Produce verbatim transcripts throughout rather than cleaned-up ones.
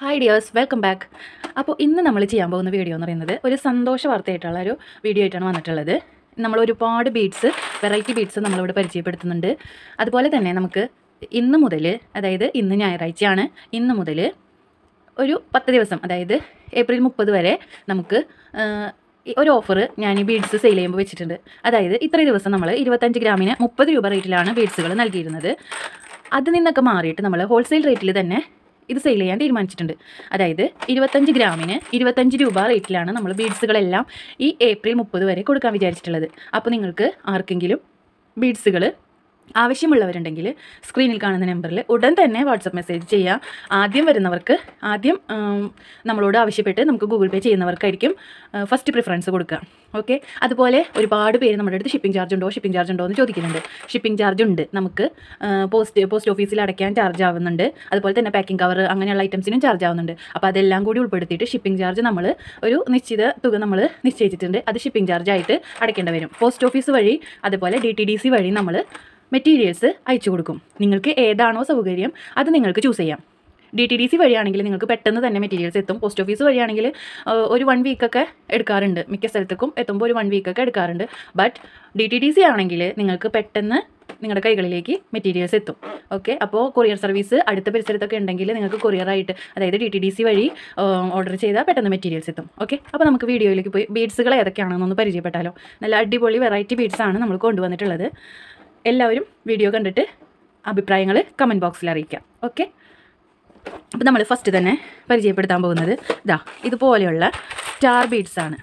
Hi dears, welcome back. അപ്പോൾ ഇന്ന് നമ്മൾ ചെയ്യാൻ പോകുന്ന വീഡിയോ എന്ന് പറയുന്നത് ഒരു സന്തോഷ വാർത്തയായിട്ടുള്ള ഒരു വീഡിയോ ആയിട്ടാണ് വന്നിട്ടുള്ളത്. നമ്മൾ ഒരുപാട് ബീഡ്സ്, വെറൈറ്റി ബീഡ്സ് നമ്മളിവിടെ പരിചയപ്പെടുത്തുന്നുണ്ട്. അതുപോലെ തന്നെ നമുക്ക് ഇന്ന് മുതൽ, അതായത് ഇന്ന് ഞായറാഴ്ചയാണ്, ഇന്ന് മുതൽ ഒരു പത്ത് ദിവസം, അതായത് ഏപ്രിൽ മുപ്പത് വരെ നമുക്ക് ഒരു ഓഫർ ഞാൻ ഈ ബീഡ്സ് സെയിൽ ചെയ്യുമ്പോൾ വെച്ചിട്ടുണ്ട്. അതായത് ഇത്ര ദിവസം നമ്മൾ ഇരുപത്തഞ്ച് ഗ്രാമിന് മുപ്പത് രൂപ റേറ്റിലാണ് ബീഡ്സുകൾ നൽകിയിരുന്നത്. അതിൽ നിന്നൊക്കെ മാറിയിട്ട് നമ്മൾ ഹോൾസെയിൽ റേറ്റിൽ തന്നെ ഇത് സെയിൽ ചെയ്യാൻ തീരുമാനിച്ചിട്ടുണ്ട്. അതായത് ഇരുപത്തഞ്ച് ഗ്രാമിന് ഇരുപത്തഞ്ച് രൂപ റേറ്റിലാണ് നമ്മൾ ബീഡ്സുകളെല്ലാം ഈ ഏപ്രിൽ മുപ്പത് വരെ കൊടുക്കാൻ വിചാരിച്ചിട്ടുള്ളത്. അപ്പോൾ നിങ്ങൾക്ക് ആർക്കെങ്കിലും ബീഡ്സുകൾ ആവശ്യമുള്ളവരുണ്ടെങ്കിൽ സ്ക്രീനിൽ കാണുന്ന നമ്പറിൽ ഉടൻ തന്നെ വാട്സപ്പ് മെസ്സേജ് ചെയ്യുക. ആദ്യം വരുന്നവർക്ക്, ആദ്യം നമ്മളോട് ആവശ്യപ്പെട്ട് നമുക്ക് ഗൂഗിൾ പേ ചെയ്യുന്നവർക്കായിരിക്കും ഫസ്റ്റ് പ്രിഫറൻസ് കൊടുക്കുക. ഓക്കെ. അതുപോലെ ഒരുപാട് പേര് നമ്മുടെ അടുത്ത് ഷിപ്പിംഗ് ചാർജ് ഉണ്ടോ ഷിപ്പിംഗ് ചാർജ് ഉണ്ടോ എന്ന് ചോദിക്കുന്നുണ്ട്. ഷിപ്പിംഗ് ചാർജ് ഉണ്ട്. നമുക്ക് പോസ്റ്റ് പോസ്റ്റ് ഓഫീസിൽ അടയ്ക്കാൻ ചാർജ് ആവുന്നുണ്ട്. അതുപോലെ തന്നെ പാക്കിംഗ് കവർ അങ്ങനെയുള്ള ഐറ്റംസിനും ചാർജ് ആവുന്നുണ്ട്. അപ്പോൾ അതെല്ലാം കൂടി ഉൾപ്പെടുത്തിയിട്ട് ഷിപ്പിംഗ് ചാർജ് നമ്മൾ ഒരു നിശ്ചിത തുക നമ്മൾ നിശ്ചയിച്ചിട്ടുണ്ട്. അത് ഷിപ്പിംഗ് ചാർജ് ആയിട്ട് അടയ്ക്കേണ്ടി വരും. പോസ്റ്റ് ഓഫീസ് വഴി, അതുപോലെ ഡി ടി ഡി സി വഴി നമ്മൾ മെറ്റീരിയൽസ് അയച്ചു കൊടുക്കും. നിങ്ങൾക്ക് ഏതാണോ സൗകര്യം അത് നിങ്ങൾക്ക് ചൂസ് ചെയ്യാം. ഡി ടി ഡി സി വഴിയാണെങ്കിൽ നിങ്ങൾക്ക് പെട്ടെന്ന് തന്നെ മെറ്റീരിയൽസ് എത്തും. പോസ്റ്റ് ഓഫീസ് വഴിയാണെങ്കിൽ ഒരു വൺ വീക്കൊക്കെ എടുക്കാറുണ്ട്. മിക്ക സ്ഥലത്തേക്കും എത്തുമ്പോൾ ഒരു വൺ വീക്കൊക്കെ എടുക്കാറുണ്ട്. But D T D C ആണെങ്കിൽ നിങ്ങൾക്ക് പെട്ടെന്ന് നിങ്ങളുടെ കൈകളിലേക്ക് മെറ്റീരിയൽസ് എത്തും. ഓക്കെ. അപ്പോൾ കൊറിയർ സർവീസ് അടുത്ത പരിസരത്തൊക്കെ ഉണ്ടെങ്കിൽ നിങ്ങൾക്ക് കൊറിയറായിട്ട്, അതായത് ഡി ടി ഡി സി വഴി ഓർഡർ ചെയ്താൽ പെട്ടെന്ന് മെറ്റീരിയൽസ് എത്തും. ഓക്കെ. അപ്പോൾ നമുക്ക് വീഡിയോയിലേക്ക് പോയി ബീഡ്സുകൾ ഏതൊക്കെയാണെന്നൊന്ന് പരിചയപ്പെട്ടാലോ. നല്ല അടിപൊളി വെറൈറ്റി ബീഡ്സാണ് നമ്മൾ കൊണ്ടുവന്നിട്ടുള്ളത്. എല്ലാവരും വീഡിയോ കണ്ടിട്ട് അഭിപ്രായങ്ങൾ കമൻറ്റ് ബോക്സിൽ അറിയിക്കാം. ഓക്കെ. അപ്പോൾ നമ്മൾ ഫസ്റ്റ് തന്നെ പരിചയപ്പെടുത്താൻ പോകുന്നത് ഇതാ ഇതുപോലെയുള്ള സ്റ്റാർ ബീഡ്സാണ്.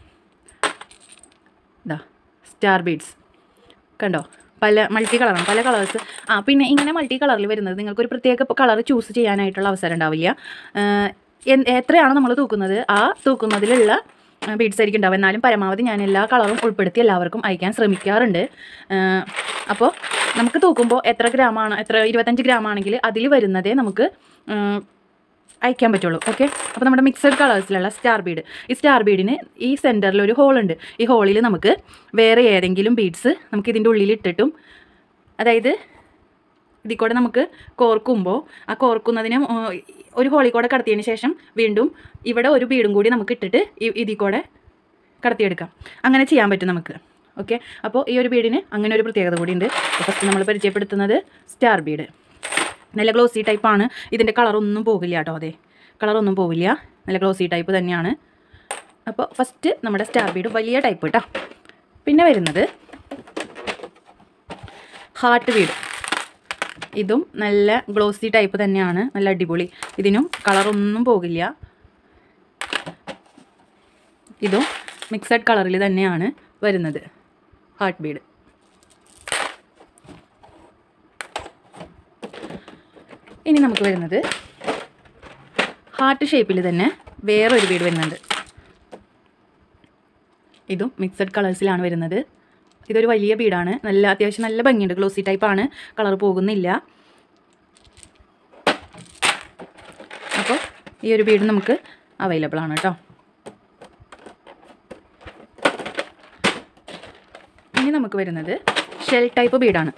ഇതാ സ്റ്റാർ ബീഡ്സ് കണ്ടോ, പല മൾട്ടി കളറാണ്, പല കളേഴ്സ്. ആ പിന്നെ ഇങ്ങനെ മൾട്ടി കളറിൽ വരുന്നത് നിങ്ങൾക്കൊരു പ്രത്യേക കളർ ചൂസ് ചെയ്യാനായിട്ടുള്ള അവസരം ഉണ്ടാവില്ല. എത്രയാണ് നമ്മൾ തൂക്കുന്നത് ആ തൂക്കുന്നതിലുള്ള ബീഡ്സ് ആയിരിക്കും ഉണ്ടാവും. എന്നാലും പരമാവധി ഞാൻ എല്ലാ കളറും ഉൾപ്പെടുത്തി എല്ലാവർക്കും അയക്കാൻ ശ്രമിക്കാറുണ്ട്. അപ്പോൾ നമുക്ക് തൂക്കുമ്പോൾ എത്ര ഗ്രാമാണ്, എത്ര ഇരുപത്തഞ്ച് ഗ്രാം ആണെങ്കിൽ അതിൽ വരുന്നതേ നമുക്ക് അയക്കാൻ പറ്റുള്ളൂ. ഓക്കെ. അപ്പോൾ നമ്മുടെ മിക്സഡ് കളേഴ്സിലുള്ള സ്റ്റാർ ബീഡ്, ഈ സ്റ്റാർ ബീഡിന് ഈ സെൻറ്ററിൽ ഒരു ഹോളുണ്ട്. ഈ ഹോളിൽ നമുക്ക് വേറെ ഏതെങ്കിലും ബീഡ്സ് നമുക്ക് ഇതിൻ്റെ ഉള്ളിൽ ഇട്ടിട്ടും, അതായത് ഇതിൽ കൂടെ നമുക്ക് കോർക്കുമ്പോൾ ആ കോർക്കുന്നതിന് ഒരു ഹോളിൽ കൂടെ കടത്തിയതിന് ശേഷം വീണ്ടും ഇവിടെ ഒരു ബീഡും കൂടി നമുക്ക് ഇട്ടിട്ട് ഇതിൽ കൂടെ കടത്തിയെടുക്കാം. അങ്ങനെ ചെയ്യാൻ പറ്റും നമുക്ക്. ഓക്കെ. അപ്പോൾ ഈ ഒരു ബീഡിന് അങ്ങനെ ഒരു പ്രത്യേകത കൂടിയുണ്ട്. ഫസ്റ്റ് നമ്മൾ പരിചയപ്പെടുത്തുന്നത് സ്റ്റാർ ബീഡ്. നല്ല ഗ്ലോസി ടൈപ്പാണ്. ഇതിൻ്റെ കളറൊന്നും പോകില്ല കേട്ടോ. അതെ, കളറൊന്നും പോവില്ല. നല്ല ഗ്ലോസി ടൈപ്പ് തന്നെയാണ്. അപ്പോൾ ഫസ്റ്റ് നമ്മുടെ സ്റ്റാർ ബീഡ് വലിയ ടൈപ്പ് കേട്ടോ. പിന്നെ വരുന്നത് ഹാർട്ട് ബീഡ്. ഇതും നല്ല ഗ്ലോസി ടൈപ്പ് തന്നെയാണ്. നല്ല അടിപൊളി. ഇതിനും കളറൊന്നും പോകില്ല. ഇതും മിക്സഡ് കളറിൽ തന്നെയാണ് വരുന്നത് ഹാർട്ട് ബീഡ്. ഇനി നമുക്ക് വരുന്നത് ഹാർട്ട് ഷേപ്പിൽ തന്നെ വേറൊരു ബീഡ് വരുന്നുണ്ട്. ഇതും മിക്സഡ് കളേഴ്സിലാണ് വരുന്നത്. ഇതൊരു വലിയ ബീഡാണ്. നല്ല അത്യാവശ്യം നല്ല ഭംഗിയുണ്ട്. ഗ്ലോസി ടൈപ്പാണ്. കളർ പോകുന്നില്ല. അപ്പോൾ ഈ ഒരു ബീഡ് നമുക്ക് അവൈലബിൾ ആണ് കേട്ടോ. ഇനി നമുക്ക് വരുന്നത് ഷെൽ ടൈപ്പ് ബീഡാണ്.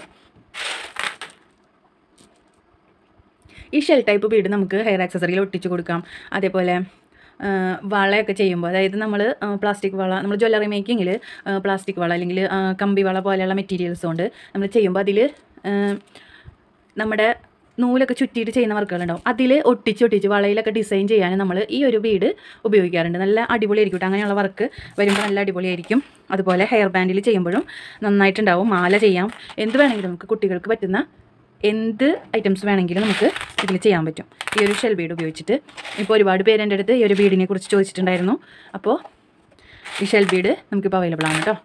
ഈ ഷെൽ ടൈപ്പ് ബീഡ് നമുക്ക് ഹെയർ ആക്സസറിയിൽ ഒട്ടിച്ച് കൊടുക്കാം. അതേപോലെ വളയൊക്കെ ചെയ്യുമ്പോൾ, അതായത് നമ്മൾ പ്ലാസ്റ്റിക് വള, നമ്മൾ ജ്വല്ലറി മേക്കിങ്ങിൽ പ്ലാസ്റ്റിക് വള അല്ലെങ്കിൽ കമ്പി വള പോലെയുള്ള മെറ്റീരിയൽസ് കൊണ്ട് നമ്മൾ ചെയ്യുമ്പോൾ അതിൽ നമ്മുടെ നൂലൊക്കെ ചുറ്റിയിട്ട് ചെയ്യുന്ന വർക്കുകളുണ്ടാവും. അതിൽ ഒട്ടിച്ച് ഒട്ടിച്ച് വളയിലൊക്കെ ഡിസൈൻ ചെയ്യാൻ നമ്മൾ ഈ ഒരു ബീഡ് ഉപയോഗിക്കാറുണ്ട്. നല്ല അടിപൊളിയായിരിക്കും കേട്ടോ. അങ്ങനെയുള്ള വർക്ക് വരുമ്പോൾ നല്ല അടിപൊളിയായിരിക്കും. അതുപോലെ ഹെയർ ബാൻഡിൽ ചെയ്യുമ്പോഴും നന്നായിട്ടുണ്ടാവും. മാല ചെയ്യാം, എന്ത് വേണമെങ്കിലും നമുക്ക് കുട്ടികൾക്ക് പറ്റുന്ന എന്ത് ഐറ്റംസ് വേണമെങ്കിലും നമുക്ക് ഇതിൽ ചെയ്യാൻ പറ്റും ഈ ഒരു ഷെൽ ബീഡ് ഉപയോഗിച്ചിട്ട്. ഇപ്പോൾ ഒരുപാട് പേര് എൻ്റെ അടുത്ത് ഈ ഒരു ബീഡിനെ കുറിച്ച് ചോദിച്ചിട്ടുണ്ടായിരുന്നു. അപ്പോൾ ഈ ഷെൽ ബീഡ് നമുക്കിപ്പോൾ അവൈലബിൾ ആണ് കേട്ടോ.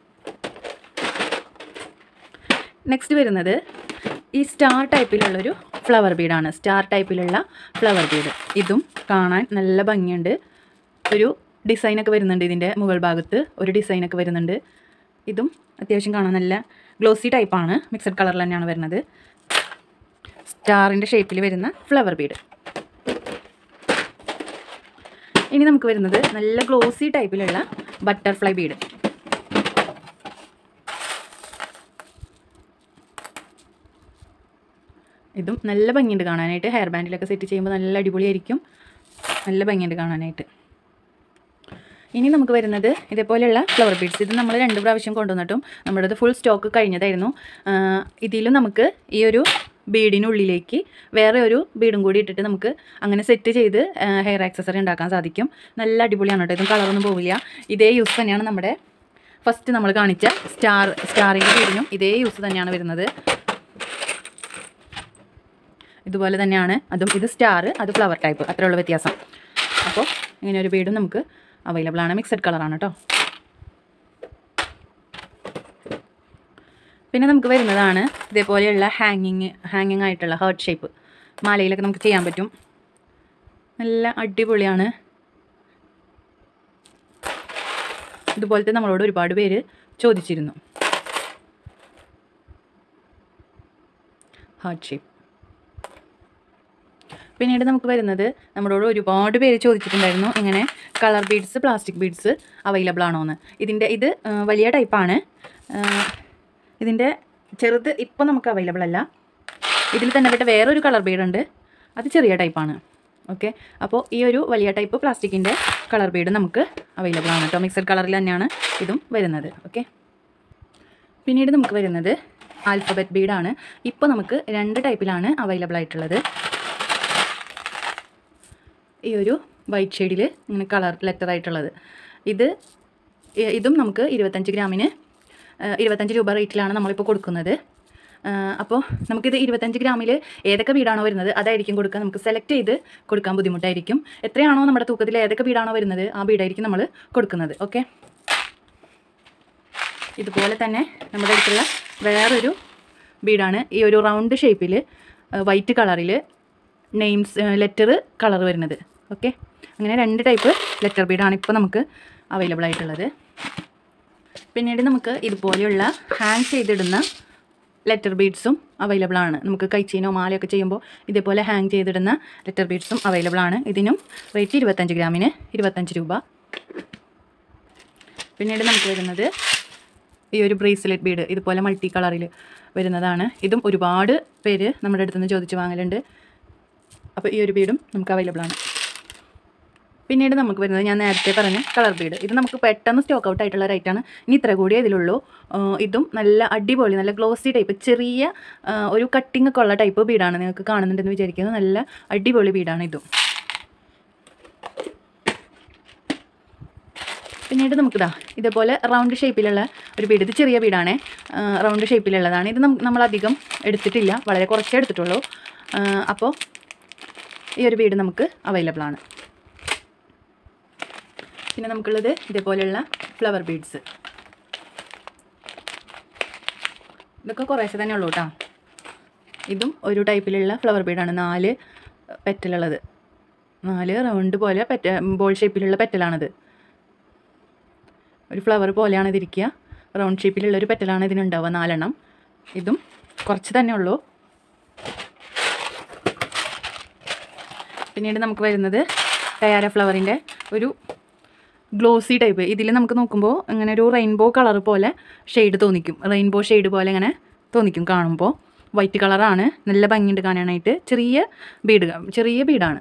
നെക്സ്റ്റ് വരുന്നത് ഈ സ്റ്റാർ ടൈപ്പിലുള്ളൊരു ഫ്ലവർ ബീഡാണ്. സ്റ്റാർ ടൈപ്പിലുള്ള ഫ്ലവർ ബീഡ്. ഇതും കാണാൻ നല്ല ഭംഗിയുണ്ട്. ഒരു ഡിസൈനൊക്കെ വരുന്നുണ്ട്. ഇതിൻ്റെ മുകൾ ഭാഗത്ത് ഒരു ഡിസൈനൊക്കെ വരുന്നുണ്ട്. ഇതും അത്യാവശ്യം കാണാൻ നല്ല ഗ്ലോസി ടൈപ്പാണ്. മിക്സഡ് കളറിൽ തന്നെയാണ് വരുന്നത്. സ്റ്റാറിൻ്റെ ഷേപ്പിൽ വരുന്ന ഫ്ലവർ ബീഡ്. ഇനി നമുക്ക് വരുന്നത് നല്ല ഗ്ലോസി ടൈപ്പിലുള്ള ബട്ടർഫ്ലൈ ബീഡ്. ഇതും നല്ല ഭംഗിയുണ്ട് കാണാനായിട്ട്. ഹെയർ ബാൻഡിലൊക്കെ സെറ്റ് ചെയ്യുമ്പോൾ നല്ല അടിപൊളിയായിരിക്കും. നല്ല ഭംഗിയുണ്ട് കാണാനായിട്ട്. ഇനി നമുക്ക് വരുന്നത് ഇതേപോലെയുള്ള ഫ്ലവർ ബീഡ്സ്. ഇത് നമ്മൾ രണ്ട് പ്രാവശ്യം കൊണ്ടുവന്നിട്ടും നമ്മുടേത് ഫുൾ സ്റ്റോക്ക് കഴിഞ്ഞതായിരുന്നു. ഇതിലും നമുക്ക് ഈ ഒരു ബീഡിനുള്ളിലേക്ക് വേറെ ഒരു ബീഡും കൂടി ഇട്ടിട്ട് നമുക്ക് അങ്ങനെ സെറ്റ് ചെയ്ത് ഹെയർ ആക്സസറി ഉണ്ടാക്കാൻ സാധിക്കും. നല്ല അടിപൊളിയാണ് കേട്ടോ. ഇതും കളറൊന്നും പോവില്ല. ഇതേ യൂസ് തന്നെയാണ് നമ്മുടെ ഫസ്റ്റ് നമ്മൾ കാണിച്ച സ്റ്റാർ സ്റ്റാറിൻ്റെ ബീഡിനും ഇതേ യൂസ് തന്നെയാണ് വരുന്നത്. ഇതുപോലെ തന്നെയാണ് അതും. ഇത് സ്റ്റാർ, അത് ഫ്ലവർ ടൈപ്പ്, അത്രയുള്ള വ്യത്യാസം. അപ്പോൾ ഇങ്ങനെ ഒരു ബീഡും നമുക്ക് അവൈലബിൾ ആണ്. മിക്സഡ് കളറാണ് കേട്ടോ. പിന്നെ നമുക്ക് വരുന്നതാണ് ഇതേപോലെയുള്ള ഹാങ്ങിങ് ഹാങ്ങിങ് ആയിട്ടുള്ള ഹേർട്ട് ഷേപ്പ്. മാലയിലൊക്കെ നമുക്ക് ചെയ്യാൻ പറ്റും. നല്ല അടിപൊളിയാണ്. ഇതുപോലത്തെ നമ്മളോട് ഒരുപാട് പേര് ചോദിച്ചിരുന്നു. Heart shape. പിന്നീട് നമുക്ക് വരുന്നത് നമ്മളോട് ഒരുപാട് പേര് ചോദിച്ചിട്ടുണ്ടായിരുന്നു ഇങ്ങനെ colour beads, plastic beads available ആണോ എന്ന്. ഇതിൻ്റെ ഇത് വലിയ ടൈപ്പാണ്. ഇതിൻ്റെ ചെറുത് ഇപ്പോൾ നമുക്ക് അവൈലബിൾ അല്ല. ഇതിൽ തന്നെ പെട്ട വേറൊരു കളർ ബീഡുണ്ട്, അത് ചെറിയ ടൈപ്പാണ്. ഓക്കെ, അപ്പോൾ ഈ ഒരു വലിയ ടൈപ്പ് പ്ലാസ്റ്റിക്കിൻ്റെ കളർ ബീഡ് നമുക്ക് അവൈലബിൾ ആണ് കേട്ടോ. മിക്സഡ് കളറിൽ തന്നെയാണ് ഇതും വരുന്നത്. ഓക്കെ, പിന്നീട് നമുക്ക് വരുന്നത് ആൽഫബറ്റ് ബീഡാണ്. ഇപ്പോൾ നമുക്ക് രണ്ട് ടൈപ്പിലാണ് അവൈലബിൾ ആയിട്ടുള്ളത്. ഈ ഒരു വൈറ്റ് ഷെയ്ഡിൽ ഇങ്ങനെ കളർ ലെറ്റർ ആയിട്ടുള്ളത്. ഇത് ഇതും നമുക്ക് ഇരുപത്തഞ്ച് ഗ്രാമിന് ഇരുപത്തഞ്ച് രൂപ റേറ്റിലാണ് നമ്മളിപ്പോൾ കൊടുക്കുന്നത്. അപ്പോൾ നമുക്കിത് ഇരുപത്തഞ്ച് ഗ്രാമിൽ ഏതൊക്കെ ബീഡാണോ വരുന്നത് അതായിരിക്കും കൊടുക്കുക. നമുക്ക് സെലക്ട് ചെയ്ത് കൊടുക്കാൻ ബുദ്ധിമുട്ടായിരിക്കും. എത്രയാണോ നമ്മുടെ തൂക്കത്തിൽ ഏതൊക്കെ ബീഡാണോ വരുന്നത് ആ ബീഡായിരിക്കും നമ്മൾ കൊടുക്കുന്നത്. ഓക്കെ, ഇതുപോലെ തന്നെ നമ്മുടെ അടുത്തുള്ള വേറൊരു ബീഡാണ് ഈ ഒരു റൗണ്ട് ഷേപ്പിൽ വൈറ്റ് കളറിൽ നെയിംസ് ലെറ്റർ കളർ വരുന്നത്. ഓക്കെ, അങ്ങനെ രണ്ട് ടൈപ്പ് ലെറ്റർ ബീഡാണ് ഇപ്പോൾ നമുക്ക് അവൈലബിൾ ആയിട്ടുള്ളത്. പിന്നീട് നമുക്ക് ഇതുപോലെയുള്ള ഹാങ് ചെയ്തിടുന്ന ലെറ്റർ ബീഡ്സും അവൈലബിൾ ആണ്. നമുക്ക് കൈച്ചീനോ മാലയൊക്കെ ചെയ്യുമ്പോൾ ഇതേപോലെ ഹാങ് ചെയ്തിടുന്ന ലെറ്റർ ബീഡ്സും അവൈലബിൾ ആണ്. ഇതിനും റേറ്റ് ഇരുപത്തഞ്ച് ഗ്രാമിന് ഇരുപത്തഞ്ച് രൂപ. പിന്നീട് നമുക്ക് വരുന്നത് ഈ ഒരു ബ്രേസ്ലെറ്റ് ബീഡ് ഇതുപോലെ മൾട്ടി കളറിൽ വരുന്നതാണ്. ഇതും ഒരുപാട് പേര് നമ്മുടെ അടുത്ത് നിന്ന് ചോദിച്ച് വാങ്ങലുണ്ട്. അപ്പോൾ ഈ ഒരു ബീഡും നമുക്ക് അവൈലബിൾ ആണ്. പിന്നീട് നമുക്ക് വരുന്നത് ഞാൻ നേരത്തെ പറഞ്ഞ കളർ ബീഡ്. ഇത് നമുക്ക് പെട്ടെന്ന് സ്റ്റോക്ക് ഔട്ട് ആയിട്ടുള്ള റേറ്റാണ്. ഇനി ഇത്ര കൂടിയേ ഇതിലുള്ളൂ. ഇതും നല്ല അടിപൊളി, നല്ല ഗ്ലോസി ടൈപ്പ്, ചെറിയ ഒരു കട്ടിങ് ഒക്കെ ഉള്ള ടൈപ്പ് ബീഡാണ്. നിങ്ങൾക്ക് കാണുന്നുണ്ടെന്ന് വിചാരിക്കുന്നത്. നല്ല അടിപൊളി ബീഡാണ് ഇതും. പിന്നീട് നമുക്കിതാ ഇതേപോലെ റൗണ്ട് ഷേപ്പിലുള്ള ഒരു ബീഡ്. ഇത് ചെറിയ ബീഡാണ്, റൗണ്ട് ഷേപ്പിലുള്ളതാണ്. ഇത് നമ്മളധികം എടുത്തിട്ടില്ല, വളരെ കുറച്ചേ എടുത്തിട്ടുള്ളൂ. അപ്പോൾ ഈ ഒരു ബീഡ് നമുക്ക് അവൈലബിൾ ആണ്. പിന്നെ നമുക്കുള്ളത് ഇതേപോലെയുള്ള ഫ്ലവർ ബീഡ്സ്. ഇതൊക്കെ കുറേശ്ശെ തന്നെ ഉള്ളൂ കേട്ടോ. ഇതും ഒരു ടൈപ്പിലുള്ള ഫ്ലവർ ബീഡാണ്. നാല് പെറ്റലുള്ളത്, നാല് റൗണ്ട് പോലെ പെറ്റ ബോൾ ഷേപ്പിലുള്ള പെറ്റലാണിത്. ഒരു ഫ്ലവർ പോലെയാണ് ഇതിരിക്കുക. റൗണ്ട് ഷേപ്പിലുള്ള ഒരു പെറ്റലാണ് ഇതിനുണ്ടാവുക, നാലെണ്ണം. ഇതും കുറച്ച് തന്നെ ഉള്ളൂ. പിന്നീട് നമുക്ക് വരുന്നത് ടയാര ഫ്ലവറിൻ്റെ ഒരു ഗ്ലോസി ടൈപ്പ്. ഇതിൽ നമുക്ക് നോക്കുമ്പോൾ ഇങ്ങനെ ഒരു റെയിൻബോ കളർ പോലെ ഷെയ്ഡ് തോന്നിക്കും. റെയിൻബോ ഷെയ്ഡ് പോലെ ഇങ്ങനെ തോന്നിക്കും കാണുമ്പോൾ. വൈറ്റ് കളറാണ്, നല്ല ഭംഗിയുണ്ട് കാണാനായിട്ട്. ചെറിയ ബീഡ്, ചെറിയ ബീഡാണ്.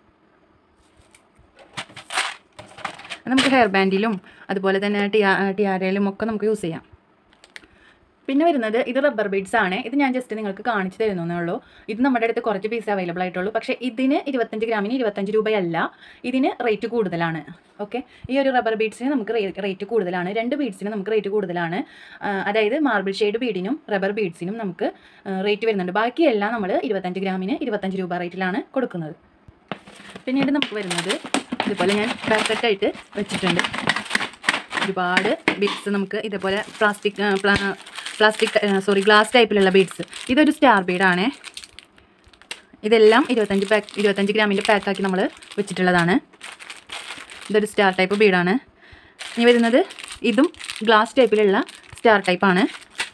നമുക്ക് ഹെയർ ബാൻഡിലും അതുപോലെ തന്നെ ടിയാ ടിയാരയിലും ഒക്കെ നമുക്ക് യൂസ് ചെയ്യാം. പിന്നെ വരുന്നത് ഇത് റബ്ബർ ബീഡ്സ് ആണ്. ഇത് ഞാൻ ജസ്റ്റ് നിങ്ങൾക്ക് കാണിച്ചു തരുന്നേ ഉള്ളൂ. ഇത് നമ്മുടെ അടുത്ത് കുറച്ച് പീസ് അവൈലബിൾ ആയിട്ടുള്ളൂ. പക്ഷേ ഇതിന് ഇരുപത്തഞ്ച് ഗ്രാമിന് ഇരുപത്തഞ്ച് രൂപയല്ല, ഇതിന് റേറ്റ് കൂടുതലാണ്. ഓക്കെ, ഈ ഒരു റബ്ബർ ബീഡ്സിന് നമുക്ക് റേറ്റ് കൂടുതലാണ്. രണ്ട് ബീഡ്സിന് നമുക്ക് റേറ്റ് കൂടുതലാണ്. അതായത് മാർബിൾ ഷെയ്ഡ് ബീഡിനും റബ്ബർ ബീഡ്സിനും നമുക്ക് റേറ്റ് വരുന്നുണ്ട്. ബാക്കിയെല്ലാം നമ്മൾ ഇരുപത്തഞ്ച് ഗ്രാമിന് ഇരുപത്തഞ്ച് രൂപ റേറ്റിലാണ് കൊടുക്കുന്നത്. പിന്നീട് നമുക്ക് വരുന്നത് ഇതുപോലെ ഞാൻ പെർഫെക്റ്റ് ആയിട്ട് വെച്ചിട്ടുണ്ട്. ഒരുപാട് ബീഡ്സ് നമുക്ക് ഇതേപോലെ പ്ലാസ്റ്റിക് പ്ലാസ്റ്റിക് സോറി ഗ്ലാസ് ടൈപ്പിലുള്ള ബീഡ്സ്. ഇതൊരു സ്റ്റാർ ബീഡാണ്. ഇതെല്ലാം ഇരുപത്തഞ്ച് പാക്ക് ഇരുപത്തഞ്ച് ഗ്രാമിൻ്റെ പാക്കാക്കി നമ്മൾ വെച്ചിട്ടുള്ളതാണ്. ഇതൊരു സ്റ്റാർ ടൈപ്പ് ബീഡാണ്. ഇനി വരുന്നത് ഇതും ഗ്ലാസ് ടൈപ്പിലുള്ള സ്റ്റാർ ടൈപ്പാണ്.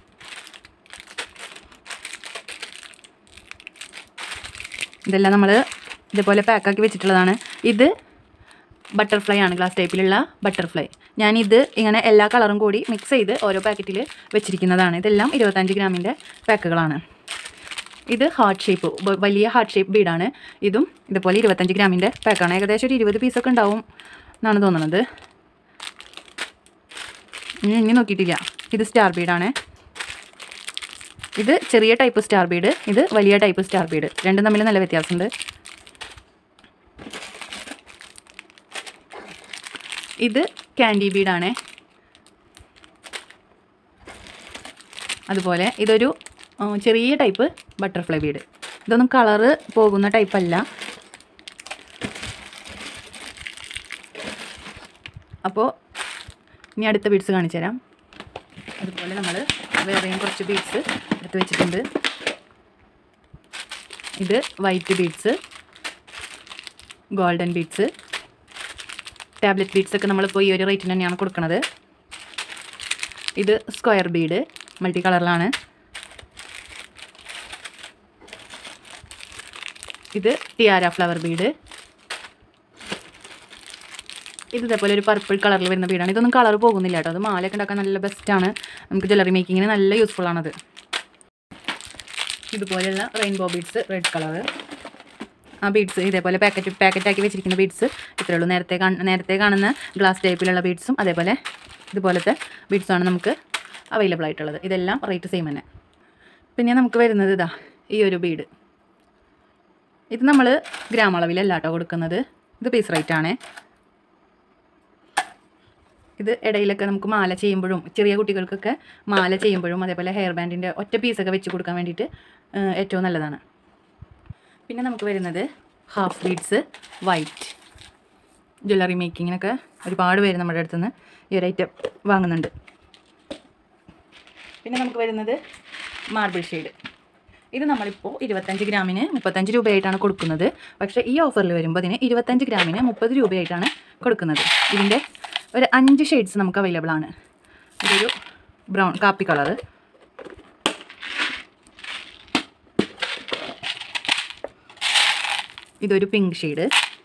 ഇതെല്ലാം നമ്മൾ ഇതേപോലെ പാക്കാക്കി വെച്ചിട്ടുള്ളതാണ്. ഇത് ബട്ടർഫ്ലൈ ആണ്, ഗ്ലാസ് ടൈപ്പിലുള്ള ബട്ടർഫ്ലൈ. ഞാനിത് ഇങ്ങനെ എല്ലാ കളറും കൂടി മിക്സ് ചെയ്ത് ഓരോ പാക്കറ്റിൽ വെച്ചിരിക്കുന്നതാണ്. ഇതെല്ലാം ഇരുപത്തഞ്ച് ഗ്രാമിൻ്റെ പാക്കുകളാണ്. ഇത് ഹാർട്ട് ഷേപ്പ്, വലിയ ഹാർട്ട് ഷേപ്പ് ബീഡാണ്. ഇതും ഇതുപോലെ ഇരുപത്തഞ്ച് ഗ്രാമിൻ്റെ പാക്കാണ്. ഏകദേശം ഒരു ഇരുപത് പീസൊക്കെ ഉണ്ടാവും എന്നാണ് തോന്നുന്നത്. ഇനി നോക്കിയിട്ടില്ല. ഇത് സ്റ്റാർ ബീഡാണ്. ഇത് ചെറിയ ടൈപ്പ് സ്റ്റാർ ബീഡ്, ഇത് വലിയ ടൈപ്പ് സ്റ്റാർ ബീഡ്. രണ്ടും തമ്മിൽ നല്ല വ്യത്യാസമുണ്ട്. ഇത് ക്യാൻഡി ബീഡാണ്. അതുപോലെ ഇതൊരു ചെറിയ ടൈപ്പ് ബട്ടർഫ്ലൈ ബീഡ്. ഇതൊന്നും കളറ് പോകുന്ന ടൈപ്പല്ല. അപ്പോൾ ഇനി അടുത്ത ബീഡ്സ് കാണിച്ചു തരാം. അതുപോലെ നമ്മൾ വേറെയും കുറച്ച് ബീഡ്സ് എടുത്ത് വെച്ചിട്ടുണ്ട്. ഇത് white beads, golden beads, tablet ബീഡ്സൊക്കെ നമ്മളിപ്പോൾ ഈ ഒരു റേറ്റിന് തന്നെയാണ് കൊടുക്കുന്നത്. ഇത് സ്ക്വയർ ബീഡ്, മൾട്ടി കളറിലാണ്. ഇത് ടിയാര ഫ്ലവർ ബീഡ്. ഇത് ഇതേപോലെ ഒരു പർപ്പിൾ കളറിൽ വരുന്ന ബീഡാണ്. ഇതൊന്നും കളർ പോകുന്നില്ല കേട്ടോ. അത് മാലയൊക്കെ ഉണ്ടാക്കാൻ നല്ല ബെസ്റ്റാണ്. നമുക്ക് ജ്വല്ലറി മേക്കിങ്ങിന് നല്ല യൂസ്ഫുൾ ആണത്. ഇതുപോലെയുള്ള റെയിൻബോ ബീഡ്സ്, റെഡ് കളറ്. ആ ബീഡ്സ് ഇതേപോലെ പാക്കറ്റ് പാക്കറ്റാക്കി വെച്ചിരിക്കുന്ന ബീഡ്സ് ഇത്രയേ ഉള്ളൂ. നേരത്തെ നേരത്തെ കാണുന്ന ഗ്ലാസ് ടൈപ്പിലുള്ള ബീഡ്സും അതേപോലെ ഇതുപോലത്തെ ബീഡ്സുമാണ് നമുക്ക് അവൈലബിൾ ആയിട്ടുള്ളത്. ഇതെല്ലാം റേറ്റ് സെയിം തന്നെ. പിന്നെ നമുക്ക് വരുന്നത് ഇതാ ഈ ഒരു ബീഡ്. ഇത് നമ്മൾ ഗ്രാം അളവിലല്ല കേട്ടോ കൊടുക്കുന്നത്. ഇത് പീസ് റേറ്റാണ്. ഇത് ഇടയിലൊക്കെ നമുക്ക് മാല ചെയ്യുമ്പോഴും ചെറിയ കുട്ടികൾക്കൊക്കെ മാല ചെയ്യുമ്പോഴും അതേപോലെ ഹെയർ ബാൻഡിൻ്റെ ഒറ്റ പീസൊക്കെ വെച്ച് കൊടുക്കാൻ വേണ്ടിയിട്ട് ഏറ്റവും നല്ലതാണ്. പിന്നെ നമുക്ക് വരുന്നത് ഹാഫ് ബീഡ്സ് വൈറ്റ്. ജ്വല്ലറി മേക്കിങ്ങിനൊക്കെ ഒരുപാട് പേര് നമ്മുടെ അടുത്തുനിന്ന് ഈ ഒരു ഐറ്റം വാങ്ങുന്നുണ്ട്. പിന്നെ നമുക്ക് വരുന്നത് മാർബിൾ ഷെയ്ഡ്. ഇത് നമ്മളിപ്പോൾ ഇരുപത്തഞ്ച് ഗ്രാമിന് മുപ്പത്തഞ്ച് രൂപയായിട്ടാണ് കൊടുക്കുന്നത്. പക്ഷേ ഈ ഓഫറിൽ വരുമ്പോൾ അതിന് ഇരുപത്തഞ്ച് ഗ്രാമിന് മുപ്പത് രൂപയായിട്ടാണ് കൊടുക്കുന്നത്. ഇതിൻ്റെ ഒരു അഞ്ച് ഷെയ്ഡ്സ് നമുക്ക് അവൈലബിൾ ആണ്. ഇതൊരു ബ്രൗൺ കാപ്പി കളറ്, ഇതൊരു pink shade,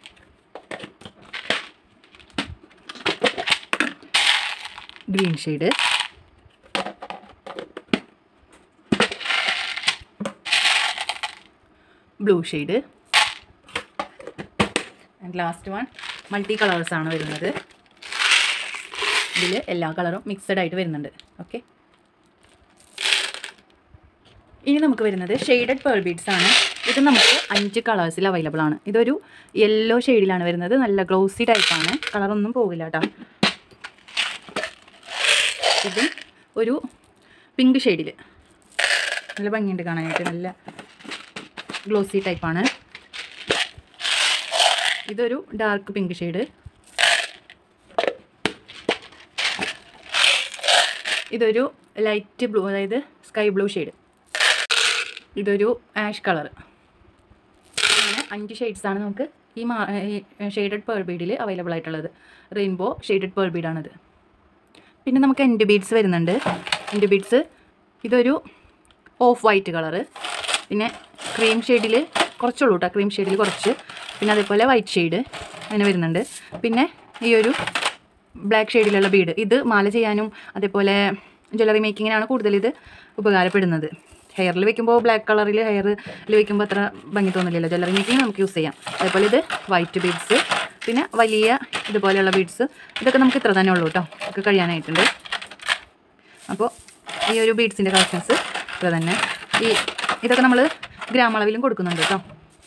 green shade, blue shade and last one multi കളേഴ്സാണ് വരുന്നത്. ഇതിൽ എല്ലാ കളറും മിക്സഡ് ആയിട്ട് വരുന്നുണ്ട്. ഓക്കെ, ഇനി നമുക്ക് വരുന്നത് ഷെയ്ഡഡ് പേൾ ബീഡ്സ് ആണ്. ഇത് നമുക്ക് അഞ്ച് കളേഴ്സിൽ അവൈലബിൾ ആണ്. ഇതൊരു യെല്ലോ ഷെയ്ഡിലാണ് വരുന്നത്. നല്ല ഗ്ലോസി ടൈപ്പാണ്, കളറൊന്നും പോകില്ല കേട്ടോ. ഇത് ഒരു പിങ്ക് ഷെയ്ഡിൽ നല്ല ഭംഗിയുണ്ട് കാണാനായിട്ട്, നല്ല ഗ്ലോസി ടൈപ്പാണ്. ഇതൊരു ഡാർക്ക് പിങ്ക് ഷെയ്ഡ്, ഇതൊരു ലൈറ്റ് ബ്ലൂ അതായത് സ്കൈ ബ്ലൂ ഷെയ്ഡ്, ഇതൊരു ആഷ് കളർ. അങ്ങനെ അഞ്ച് ഷെയ്ഡ്സാണ് നമുക്ക് ഈ മാ ഷെയ്ഡഡ് പേൾ ബീഡിൽ അവൈലബിൾ ആയിട്ടുള്ളത്. റെയിൻബോ ഷെയ്ഡഡ് പേൾ ബീഡാണിത്. പിന്നെ നമുക്ക് എൻഡ് ബീഡ്സ് വരുന്നുണ്ട്. എൻഡ് ബീഡ്സ് ഇതൊരു ഓഫ് വൈറ്റ് കളറ്, പിന്നെ ക്രീം ഷെയ്ഡിൽ കുറച്ചുള്ളൂ കേട്ടോ, ക്രീം ഷെയ്ഡിൽ കുറച്ച്, പിന്നെ അതേപോലെ വൈറ്റ് ഷെയ്ഡ് അങ്ങനെ വരുന്നുണ്ട്. പിന്നെ ഈ ഒരു ബ്ലാക്ക് ഷെയ്ഡിലുള്ള ബീഡ്, ഇത് മാല ചെയ്യാനും അതേപോലെ ജ്വല്ലറി മേക്കിങ്ങിനാണ് കൂടുതൽ ഇത് ഉപകാരപ്പെടുന്നത്. ഹെയറിൽ വെക്കുമ്പോൾ ബ്ലാക്ക് കളറിൽ ഹെയറിൽ വെക്കുമ്പോൾ അത്ര ഭംഗി തോന്നില്ലല്ലോ. ജ്വല്ലറി മേക്കിങ് നമുക്ക് യൂസ് ചെയ്യാം. അതേപോലെ ഇത് വൈറ്റ് ബീഡ്സ്, പിന്നെ വലിയ ഇതുപോലെയുള്ള ബീഡ്സ്, ഇതൊക്കെ നമുക്ക് ഇത്ര തന്നെ ഉള്ളൂ കേട്ടോ, ഒക്കെ കഴിയാനായിട്ടുണ്ട്. അപ്പോൾ ഈ ഒരു ബീഡ്സിൻ്റെ കളക്ഷൻസ് ഇത്ര തന്നെ. ഈ ഇതൊക്കെ നമ്മൾ ഗ്രാം അളവിലും കൊടുക്കുന്നുണ്ട് കേട്ടോ,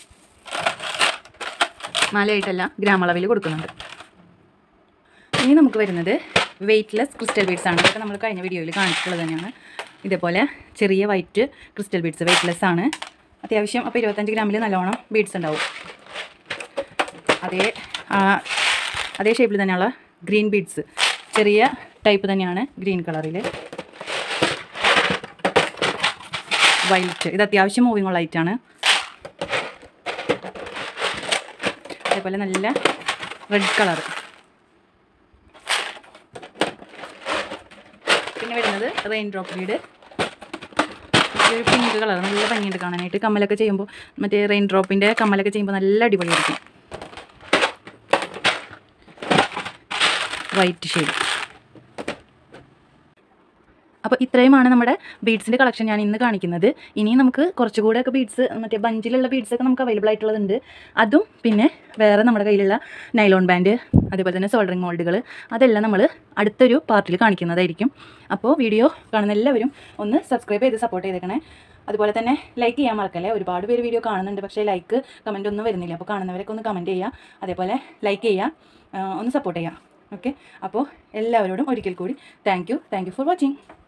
മാലയായിട്ടല്ല ഗ്രാം അളവിൽ കൊടുക്കുന്നുണ്ട്. ഇനി നമുക്ക് വരുന്നത് വെയ്റ്റ്ലെസ് ക്രിസ്റ്റൽ ബീഡ്സ് ആണ്. ഇതൊക്കെ നമ്മൾ കഴിഞ്ഞ വീഡിയോയിൽ കാണിച്ചിട്ടുള്ളത് തന്നെയാണ്. ഇതേപോലെ ചെറിയ വൈറ്റ് ക്രിസ്റ്റൽ ബീഡ്സ് വെയ്റ്റ്ലെസ് ആണ് അത്യാവശ്യം. അപ്പോൾ ഇരുപത്തഞ്ച് ഗ്രാമിൽ നല്ലോണം ബീഡ്സ് ഉണ്ടാവും. അതേ അതേ ഷേപ്പിൽ തന്നെയുള്ള ഗ്രീൻ ബീഡ്സ്, ചെറിയ ടൈപ്പ് തന്നെയാണ്, ഗ്രീൻ കളറിൽ വൈറ്റ്. ഇത് അത്യാവശ്യം മൂവിങ് ഉള്ള ലൈറ്റാണ്. അതേപോലെ നല്ല റെഡ് കളർ. പിന്നെ വരുന്നത് റെയിൻ ഡ്രോപ്പ് ബീഡ്, ഒരു പിങ്ക് കളർ, നല്ല ഭംഗിയുണ്ട് കാണാനായിട്ട്. കമ്മലൊക്കെ ചെയ്യുമ്പോൾ മറ്റേ റെയിൻ ഡ്രോപ്പിൻ്റെ കമ്മലൊക്കെ ചെയ്യുമ്പോൾ നല്ല അടിപൊളിയായിരിക്കും. White shade. അപ്പോൾ ഇത്രയുമാണ് നമ്മുടെ ബീഡ്സിൻ്റെ കളക്ഷൻ ഞാൻ ഇന്ന് കാണിക്കുന്നത്. ഇനി നമുക്ക് കുറച്ചുകൂടെ ഒക്കെ ബീഡ്സ് മറ്റേ ബഞ്ചിലുള്ള ബീഡ്സൊക്കെ നമുക്ക് അവൈലബിൾ ആയിട്ടുള്ളതുണ്ട്. അതും പിന്നെ വേറെ നമ്മുടെ കയ്യിലുള്ള നൈലോൺ ബാൻഡ്, അതേപോലെ തന്നെ സോൾഡറിങ് മോൾഡുകൾ, അതെല്ലാം നമ്മൾ അടുത്തൊരു പാർട്ടിൽ കാണിക്കുന്നതായിരിക്കും. അപ്പോൾ വീഡിയോ കാണുന്ന എല്ലാവരും ഒന്ന് സബ്സ്ക്രൈബ് ചെയ്ത് സപ്പോർട്ട് ചെയ്തേക്കണേ. അതുപോലെ തന്നെ ലൈക്ക് ചെയ്യാൻ മറക്കല്ലേ. ഒരുപാട് പേര് വീഡിയോ കാണുന്നുണ്ട്, പക്ഷേ ലൈക്ക് കമൻറ്റ് ഒന്നും വരുന്നില്ല. അപ്പോൾ കാണുന്നവരൊക്കെ ഒന്ന് കമൻറ്റ് ചെയ്യുക, അതേപോലെ ലൈക്ക് ചെയ്യുക, ഒന്ന് സപ്പോർട്ട് ചെയ്യുക. ഓക്കെ, അപ്പോൾ എല്ലാവരോടും ഒരിക്കൽ കൂടി thank you thank you for watching.